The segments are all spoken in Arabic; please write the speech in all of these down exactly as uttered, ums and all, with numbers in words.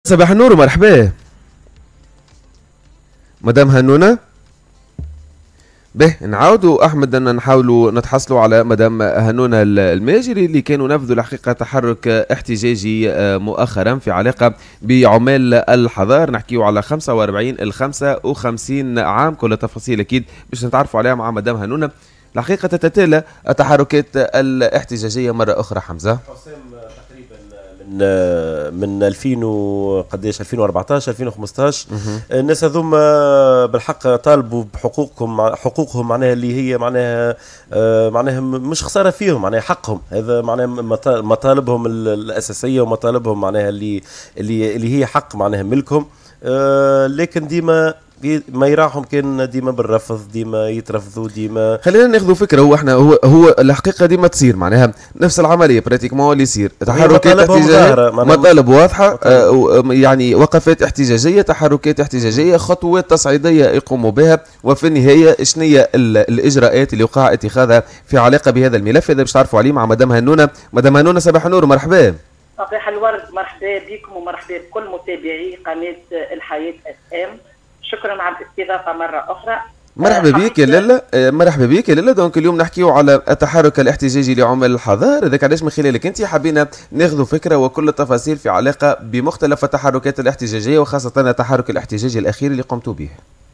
صباح النور ومرحبا مدام هنونة. به نعاودوا احمد ان نحاولوا نتحصلوا على مدام هنونة الماجري اللي كانوا نفذوا الحقيقه تحرك احتجاجي مؤخرا في علاقه بعمال الحضار. نحكيوا على خمسة وأربعين ال خمسة وخمسين عام. كل التفاصيل اكيد باش نتعرفوا عليها مع مدام هنونة. الحقيقه تتتالى التحركات الاحتجاجيه مره اخرى. حمزه من من ألفين وقداش ألفين وأربعطاش ألفين وخمسطاش الناس هذوما بالحق طالبوا بحقوقهم حقوقهم معناها اللي هي معناها معناها مش خساره فيهم، معناها حقهم هذا، معناها مطالبهم الاساسيه ومطالبهم معناها اللي اللي اللي هي حق معناها ملكهم. لكن ديما ما يراهم كان ديما بالرفض، ديما يترفضوا ديما. خلينا ناخذوا فكره. هو احنا هو هو الحقيقه ديما تصير معناها نفس العمليه براتيكمون اللي يصير تحركات احتجاجيه، مطالب واضحه، آه يعني وقفات احتجاجيه، تحركات احتجاجيه، خطوات تصعيديه يقوموا بها، وفي النهايه شنية الاجراءات اللي وقع اتخاذها في علاقه بهذا الملف. هذا باش تعرفوا عليه مع مدام هنونه. مدام هنونه صباح النور ومرحبا. صباح الورد، مرحبا بكم ومرحبا بكل متابعي قناه الحياه اف ام. شكرا على الاستضافه مره اخرى. مرحبا بك يا لاله. مرحبا بك يا لاله. دونك اليوم نحكيو على التحرك الاحتجاجي لعمال الحضار. هذاك علاش من خلالك انت حبينا ناخذوا فكره وكل التفاصيل في علاقه بمختلف التحركات الاحتجاجيه، وخاصه التحرك الاحتجاجي الاخير اللي قمتوا به.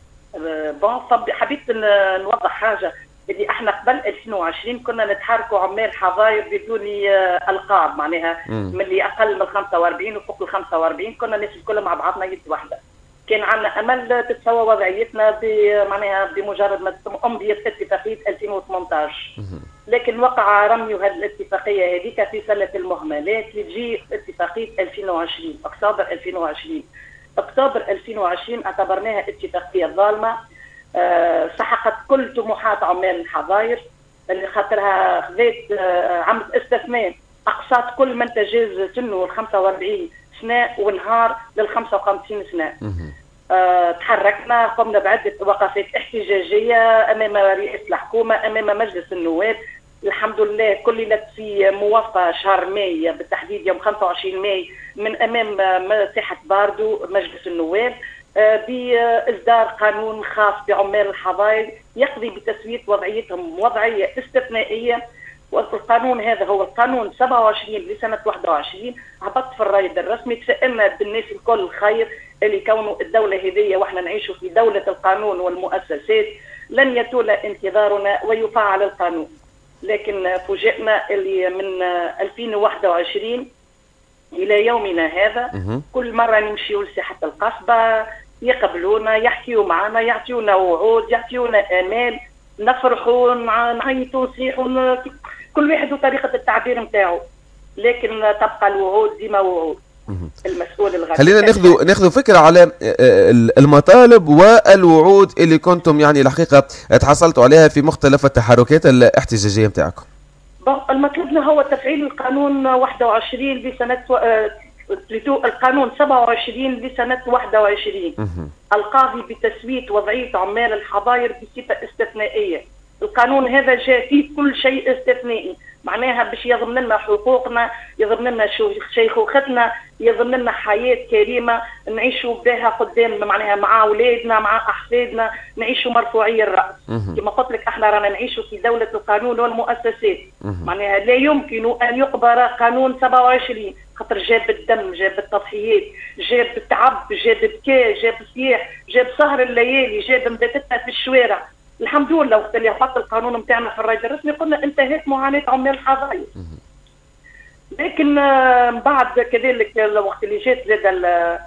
بون طب حبيت نوضح حاجه، اللي احنا قبل ألفين وعشرين كنا نتحركوا عمال حضاير بدون القاب، معناها من اللي اقل من خمسة وأربعين وفوق ال خمسة وأربعين كنا الناس الكل مع بعضنا يد واحده. كان عندنا امل تتسوى وضعيتنا معناها بمجرد ما امضيت اتفاقيه ألفين وثمانطاش، لكن وقع رمي هذه الاتفاقيه هذيك في سله المهملات لتجي اتفاقيه ألفين وعشرين اكتوبر ألفين وعشرين. اكتوبر ألفين وعشرين اعتبرناها اتفاقيه ظالمه، أه سحقت كل طموحات عمال الحظاير، اللي خاطرها خذت أه عملت استثناء، اقصت كل من تجاوز سنه ال خمسة وأربعين سنه ونهار لل خمسة وخمسين سنه. أه تحركنا، قمنا بعده وقفات احتجاجيه امام رئاسه الحكومه، امام مجلس النواب. الحمد لله كللت في موافقه شهر ماي، بالتحديد يوم خمسة وعشرين ماي، من امام ساحه باردو مجلس النواب بإصدار قانون خاص بعمال الحضاير يقضي بتسوية وضعيتهم وضعية استثنائية. والقانون هذا هو القانون سبعة وعشرين لسنة واحد وعشرين، هبط في الرايد الرسمي. تسألنا بالناس الكل الخير اللي كونوا الدولة هذية واحنا نعيشوا في دولة القانون والمؤسسات، لن يطول انتظارنا ويفعل القانون. لكن فوجئنا اللي من ألفين وواحد وعشرين إلى يومنا هذا كل مرة نمشيوا لساحة القصبة يقبلونا، يحكيوا معنا، يعطيونا وعود، يعطيونا آمال، نفرحوا، نعيطوا، نصيحوا، كل واحد وطريقة التعبير نتاعو، لكن تبقى الوعود ديما وعود. المسؤول الغربي. خلينا ناخذوا ناخذوا فكره على المطالب والوعود اللي كنتم يعني الحقيقه تحصلتوا عليها في مختلف التحركات الاحتجاجيه نتاعكم. المطلوب هو تفعيل القانون واحد وعشرين لسنة القانون سبعة وعشرين لسنة واحد وعشرين القاضي بتسوية وضعية عمال الحضاير بصفة استثنائية. القانون هذا جاء فيه كل شيء استثنائي، معناها باش يضمن لنا حقوقنا، يضمن لنا شيخوختنا، يضمن لنا حياة كريمة نعيشوا بها قدام، معناها مع أولادنا مع أحفادنا، نعيشوا مرفوعي الرأس. كما قلت لك احنا رانا نعيشوا في دولة القانون والمؤسسات، معناها لا يمكن أن يقبل قانون سبعة وعشرين، خاطر جاب الدم، جاب التضحيات، جاب التعب، جاب بكاء، جاب صياح، جاب سهر الليالي، جاب مباتتنا في الشوارع. الحمد لله وقت اللي حط القانون نتاعنا في الرايد الرسمي قلنا انتهت معاناة عمال الحضاير. لكن بعد كذلك الوقت اللي جات زاد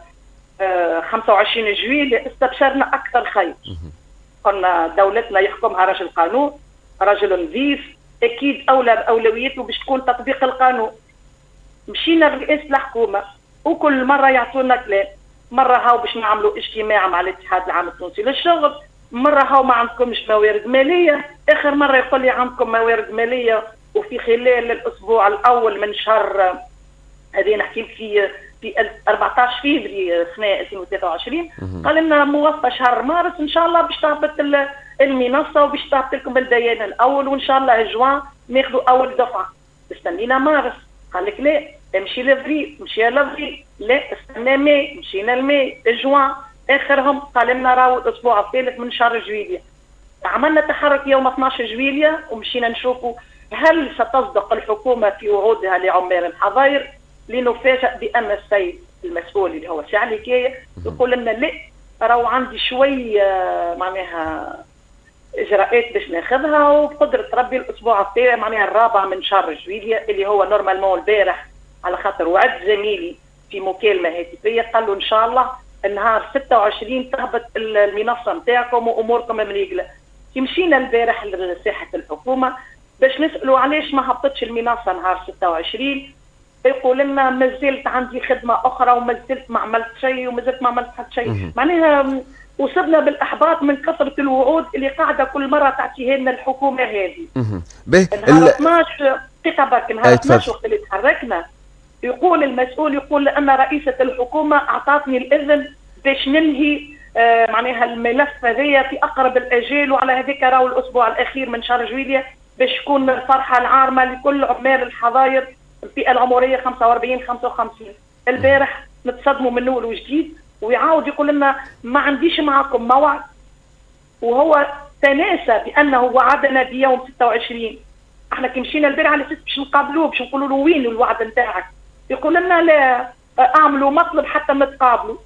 خمسة وعشرين جويلية استبشرنا اكثر خير. قلنا دولتنا يحكمها رجل قانون، رجل نظيف، اكيد اولى باولوياته باش تكون تطبيق القانون. مشينا لرئاسة الحكومة وكل مرة يعطونا كلام، مرة هاو باش نعملوا اجتماع مع الاتحاد العام التونسي للشغل، مرة هاو ما عندكمش موارد مالية، آخر مرة يقول لي عندكم موارد مالية. وفي خلال الأسبوع الأول من شهر هذه نحكي في في أربعطاش فيفري سنة ألفين وثلاثة وعشرين قال لنا موافقة شهر مارس إن شاء الله باش تهبط المنصة وباش تهبط لكم الديان الأول، وإن شاء الله جوان ناخذوا أول دفعة. استنينا مارس، قال لك لا مشي لافريل، مشي لافريل، لا استنى ماي، مشينا لماي، جوان، اخرهم قال لنا راهو الاسبوع الثالث من شهر جويلية. عملنا تحرك يوم اثناش جويلية ومشينا نشوفوا هل ستصدق الحكومة في وعودها لعمال الحظاير، لنفاجأ بأن السيد المسؤول اللي هو سي علي كاية يقول لنا لا راهو عندي شوية معناها إجراءات باش ناخذها وبقدرة ربي الأسبوع الثاني معناها الرابع من شهر جويلية اللي هو نورمالمون البارح، على خاطر وعد زميلي في مكالمة هاتفية قال له إن شاء الله النهار ستة وعشرين تهبط المنصة نتاعكم وأموركم مريقلة. مشينا البارح لساحة الحكومة باش نسألوا علاش ما هبطتش المنصة نهار ستة وعشرين، يقول لنا ما زلت عندي خدمة أخرى وما زلت ما عملت شيء وما زلت ما عملت حتى شيء. معناها وصلنا بالإحباط من كثرة الوعود اللي قاعدة كل مرة تعطيها لنا الحكومة هذه. نهار اثناش دقيقة برك، نهار اثناش وقت اللي تحركنا يقول المسؤول يقول أن رئيسة الحكومة أعطتني الإذن باش ننهي آه معناها الملف هذايا في أقرب الأجال، وعلى هذيك راهو الأسبوع الأخير من شهر جويلية باش تكون الفرحة العارمة لكل عمال الحظاير الفئة العمرية خمسة وأربعين خمسة وخمسين. البارح نتصدموا من أول وجديد ويعاود يقول لنا ما عنديش معكم موعد، وهو تناسى بأنه وعدنا بيوم ستة وعشرين. احنا كي مشينا البارح على اساس باش نقابلوه باش نقولوا له وين الوعد نتاعك، يقول لنا لا اعملوا مطلب حتى نتقابلوا.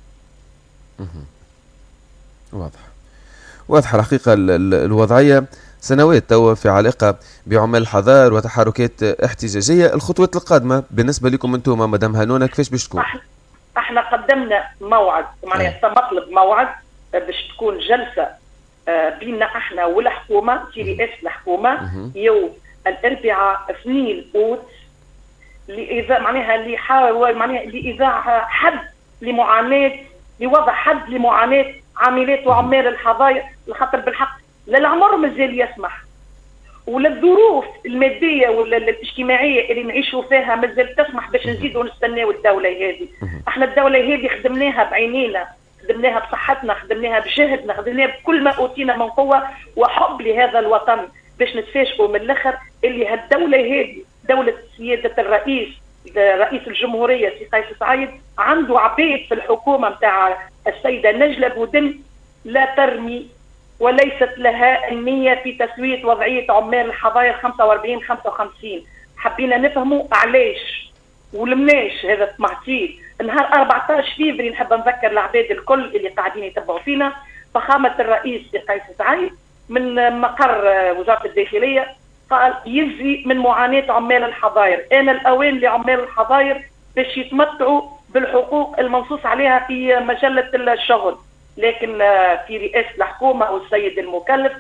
واضح واضح الحقيقة الوضعية سنوات توا في علاقة بعمال الحظائر وتحركات احتجاجية. الخطوات القادمة بالنسبة لكم انتم مدام هانونا كيفاش باش تكون؟ احنا قدمنا موعد معناها مطلب موعد باش تكون جلسة بيننا احنا والحكومة في رئاسة الحكومة يوم الاربعاء اثنين اوت لإذا معناها اللي حاول معناها لإذاع حد لمعاناة لوضع حد لمعاناة عاملات وعمال الحظاير، لخاطر بالحق لا العمر مازال يسمح ولا الظروف الماديه ولا الاجتماعيه اللي نعيشوا فيها مازال تسمح باش نزيدوا نستناو الدوله هذه. احنا الدوله هذه خدمناها بعينينا، خدمناها بصحتنا، خدمناها بجهدنا، خدمناها بكل ما اوتينا من قوه وحب لهذا الوطن، باش نتفاجئوا من الاخر اللي هالدوله هذه دوله سياده الرئيس رئيس الجمهوريه سي قيس سعيد عنده عبيد في الحكومه نتاع السيده نجله بودن لا ترمي وليست لها النيه في تسويه وضعيه عمال الحظاير خمسة وأربعين خمسة وخمسين. حبينا نفهموا علاش ولمناش هذا التمعتيل. نهار أربعطاش فيفري نحب نذكر العباد الكل اللي قاعدين يتبعوا فينا، فخامه الرئيس سي قيس سعيد من مقر وزاره الداخليه قال يجزي من معاناه عمال الحظاير، انا الاوان لعمال الحظاير باش يتمتعوا بالحقوق المنصوص عليها في مجله الشغل، لكن في رئاسه الحكومه والسيد المكلف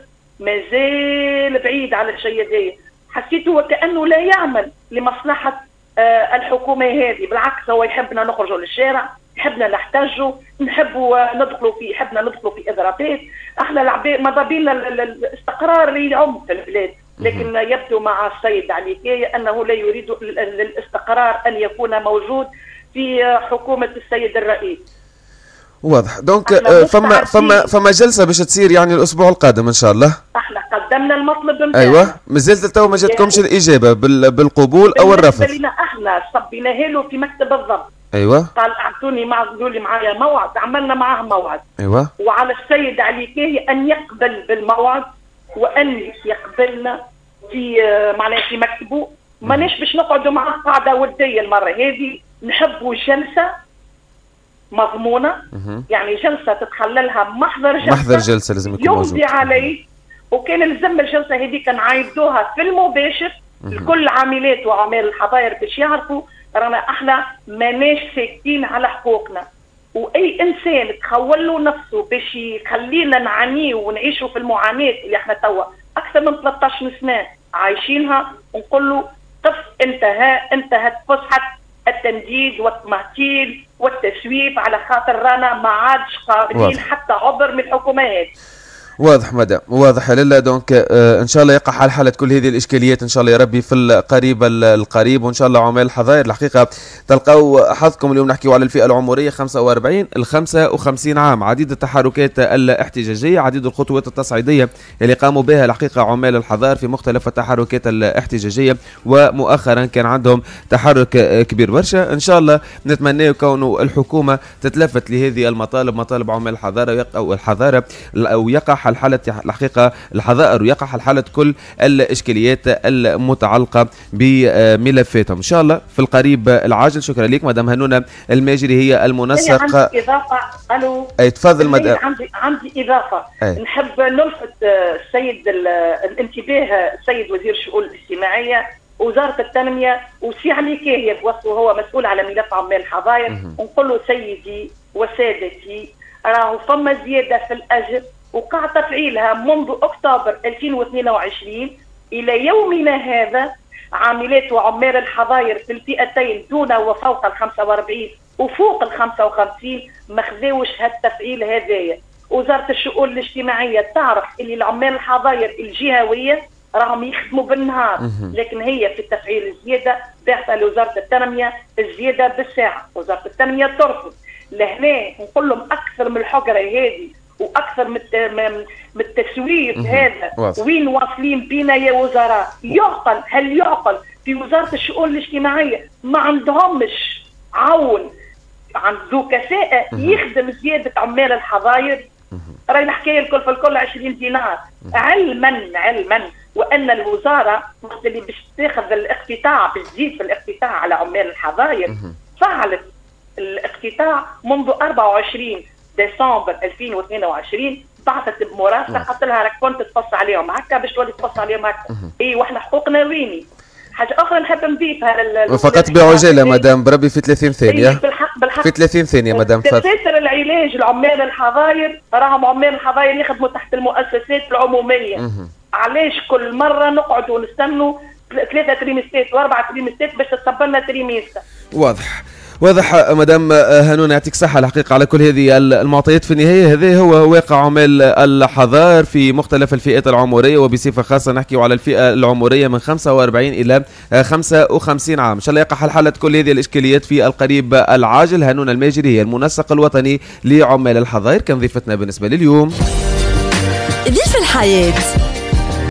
مازال بعيد على الشيء هذا. حسيته وكانه لا يعمل لمصلحه الحكومه هذه، بالعكس هو يحبنا نخرجوا للشارع، يحبنا نحتاجوا، نحبوا ندخلوا في يحبنا ندخلوا في اضرابات. احنا العباد ماذا بينا الاستقرار يعم في البلاد، لكن يبدو مع السيد علي كاية انه لا يريد الاستقرار ان يكون موجود في حكومه السيد الرئيس. واضح. دونك فما فما فما جلسه باش تصير يعني الاسبوع القادم ان شاء الله. احنا قدمنا المطلب نتاعنا. ايوه مازالت تو ما جاتكمش يعني الاجابه بالقبول او الرفض؟ بالنسبه لنا احنا صبيناها له في مكتب الضبط. ايوه قال اعطوني مع قالوا لي معايا موعد، عملنا معاه موعد. ايوه وعلى السيد علي كاية ان يقبل بالموعد وان يقبلنا في معناها في مكتبه. ماناش باش نقعدوا معاه قاعده وديه المره هذه، نحبوا جلسه مضمونه، يعني جلسه تتخللها محضر جلسه محضر جلسه لازم يكون موجود يمضي عليه. وكان لازم الجلسه هذه كان عايدوها في المباشر لكل عاملات وعمال الحظاير باش يعرفوا رانا احنا ماناش ساكتين على حقوقنا، واي انسان تخول له نفسه باش يخلينا نعانيو ونعيشوا في المعاناه اللي احنا توا اكثر من ثلاثة عشر سنه عايشينها، ونقول له قف انتهى انتهت فسحه التنديد والتمهتيل والتسويف، على خاطر رانا ما عادش قابلين حتى عبر من الحكومات. واضح مدام، واضح لله. دونك آه ان شاء الله يقع حل حالة كل هذه الاشكاليات ان شاء الله يا ربي في القريب القريب، وان شاء الله عمال الحظاير الحقيقه تلقاو حظكم. اليوم نحكيو على الفئه العمريه خمسة وأربعين ل خمسة وخمسين عام، عديد التحركات الاحتجاجيه، عديد الخطوات التصعيديه اللي قاموا بها الحقيقه عمال الحظائر في مختلف التحركات الاحتجاجيه، ومؤخرا كان عندهم تحرك كبير برشا. ان شاء الله نتمنى كونه الحكومه تتلفت لهذه المطالب، مطالب عمال الحضاره او الحضاره، او يقع حل حاله الحقيقه الحظائر، ويقع حل حاله كل الاشكاليات المتعلقه بملفاتهم ان شاء الله في القريب العاجل. شكرا لك مدام هنونه الماجري، هي المنسق. عندي اضافه. الو اي تفضل مدام. عندي عندي اضافه. أي. نحب نلفت السيد الانتباه السيد وزير الشؤون الاجتماعيه وزاره التنميه وسي علي كاهيه بوصفه هو مسؤول على ملف عمال الحظاير، ونقول له سيدي وسادتي راهو فما زياده في الاجر وقع تفعيلها منذ اكتوبر ألفين واثنين وعشرين الى يومنا هذا. عاملات وعمال الحظاير في الفئتين دون وفوق ال خمسة وأربعين وفوق ال خمسة وخمسين ما خذاوش هالتفعيل هذايا. وزاره الشؤون الاجتماعيه تعرف اللي العمال الحظاير الجهويه راهم يخدموا بالنهار، لكن هي في التفعيل الزياده بعثه لوزاره التنميه الزياده بالساعه، وزاره التنميه ترفض. لهنا نقول لهم اكثر من الحقره هذه واكثر من من التسويف هذا، وين واصلين بينا يا وزراء؟ يعقل، هل يعقل في وزاره الشؤون الاجتماعيه ما عندهمش عون عن ذو كفاءه يخدم زياده عمال الحظاير؟ راهي الحكايه الكل في الكل عشرين دينار، علما علما وان الوزاره وقت اللي باش تاخذ الاقتطاع بتزيد في الاقتطاع على عمال الحظاير فعلت الاقتطاع منذ أربعة وعشرين ديسمبر ألفين واثنين وعشرين، بعثت بمرافقه قالت لها راك كنت تقص عليهم هكا باش تولي تقص عليهم هكا. اي واحنا حقوقنا ويني؟ حاجه اخرى نحب نضيفها فقط بعجاله مدام بربي في ثلاثين ثانيه. بالحق بالحق في ثلاثين ثانيه مدام. دفاتر العلاج العمال الحظاير راهم عمال الحظاير يخدموا تحت المؤسسات العموميه. علاش كل مره نقعدوا نستنوا ثلاثه تريمستات واربعه تريمستات باش تصب لنا تريمستر؟ واضح واضح مدام هنون، يعطيك الصحة الحقيقة على كل هذه المعطيات. في النهاية هذا هو واقع عمال الحظائر في مختلف الفئات العمرية، وبصفة خاصة نحكي على الفئة العمرية من خمسة وأربعين إلى خمسة وخمسين عام. إن شاء الله يقع حل حالة كل هذه الإشكاليات في القريب العاجل. هنون الماجري هي المنسق الوطني لعمال الحظائر، كان ضيفتنا بالنسبة لليوم. ضيف الحياة.